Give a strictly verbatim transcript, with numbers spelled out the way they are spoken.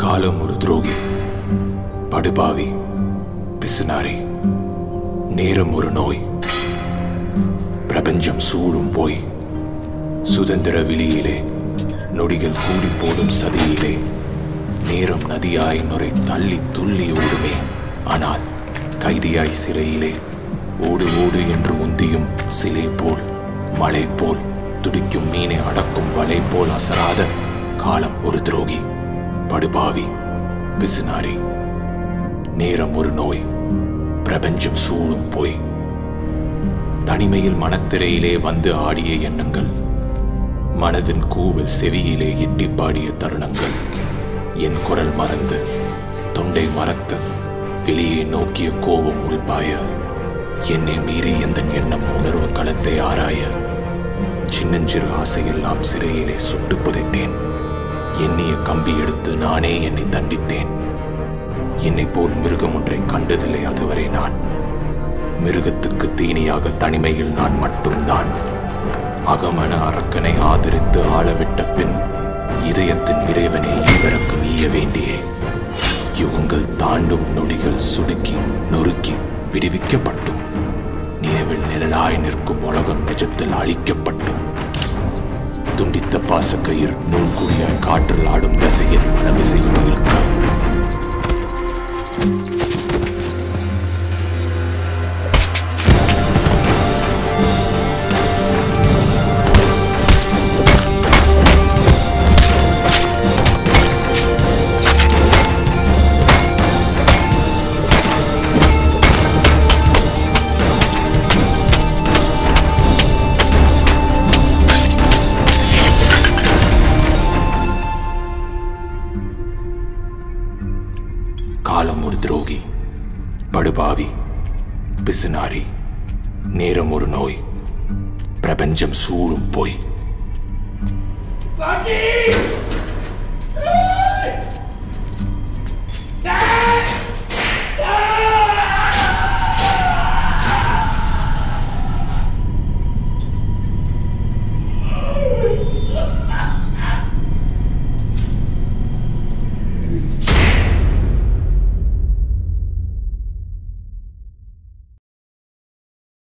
காலம் ஒரு துரோகி, படுபாவி, பிசுனாரி. நேரம் ஒரு நோய், பிரபஞ்சம் சூழும் போய். சுதந்திர விழியிலே நொடிகள் கூடி போடும் சதியிலே நேரம் நதியாய் நுரை தள்ளி துள்ளி ஓடுமே. ஆனால் கைதியாய் சிறையிலே ஓடு ஓடு என்று உந்தியும் சிலை போல், மலை போல், துடிக்கும் மீனை அடக்கும் வலை போல் அசராத காலம் ஒரு துரோகி, படுபாவி, பிசுனாரி. நேரம் ஒரு நோய், பிரபஞ்சம் சூழும் போய். தனிமையில் மனத்திரையிலே வந்து ஆடிய எண்ணங்கள், மனதின் கூவல் செவியிலே எட்டி பாடிய தருணங்கள். என் குரல் மறந்து தொண்டை மறத்து வெளியே நோக்கிய கோபம் உள்பாய, என்னை மீறி எந்த எண்ணம் உணர்வு களத்தை ஆராய. சின்னஞ்சிறு ஆசையெல்லாம் சிறையிலே சுட்டு புதைத்தேன். எண்ணிய கம்பி எடுத்து நானே என்னை தண்டித்தேன். என்னை போல் மிருகம் ஒன்றை கண்டதில்லை அதுவரை நான். மிருகத்துக்கு தீனியாக தனிமையில் நான் மட்டும்தான். அகமன அரக்கனை ஆதரித்து ஆளவிட்ட பின் இதயத்தின் இறைவனை இவருக்கு நீய வேண்டியே. யுகங்கள் தாண்டும் நொடிகள் சுடுக்கி நொறுக்கி விடுவிக்கப்பட்டும், நினைவில் நிழலாய் நிற்கும் உலகம் நிஜத்தில் அழிக்கப்பட்டும், துண்டித்த பாசக்கயிர் நூல்குழியாய் காற்றில் ஆடும் தசையில் மனவிசையும் இழுக்க. காலம் ஒரு துரோகி, படுபாவி, பிசுனாரி. நேரம் ஒரு நோய், பிரபஞ்சம் சூழும் போய்.